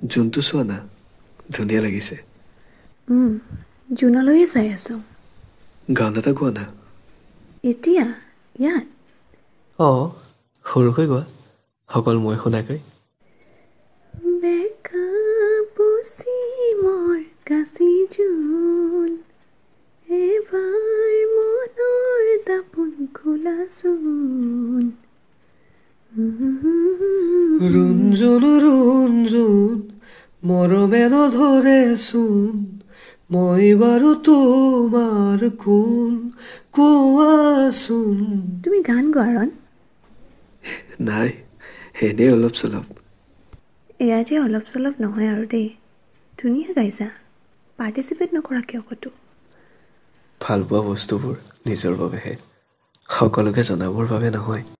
জোনটো চোৱা না ধুনীয়া লাগিছে জোনালৈয়ে চাই আছোঁ গান এটা গোৱা না এতিয়া ইয়াত অঁ সৰুকৈ গোৱা সকল মই শুনাকৈ বেকা পুচি মোৰ কাচি জোন এবাৰ মনৰ দাপোন খোলাচোন ৰুণজোন ৰুণজোন মৰমে নধৰেচোন মই বাৰু তোমাৰ কোন কোৱাচোন তুমি গান গোৱা ৰণ নাই এনেই অলপ চলপ এয়া যে অলপ চলপ নহয় আৰু দেই ধুনীয়া গাইছা পাৰ্টিচিপেট নকৰা কিয় ক'তো ভালপোৱা বস্তুবোৰ নিজৰ বাবেহে সকলোকে জনাবৰ বাবে নহয়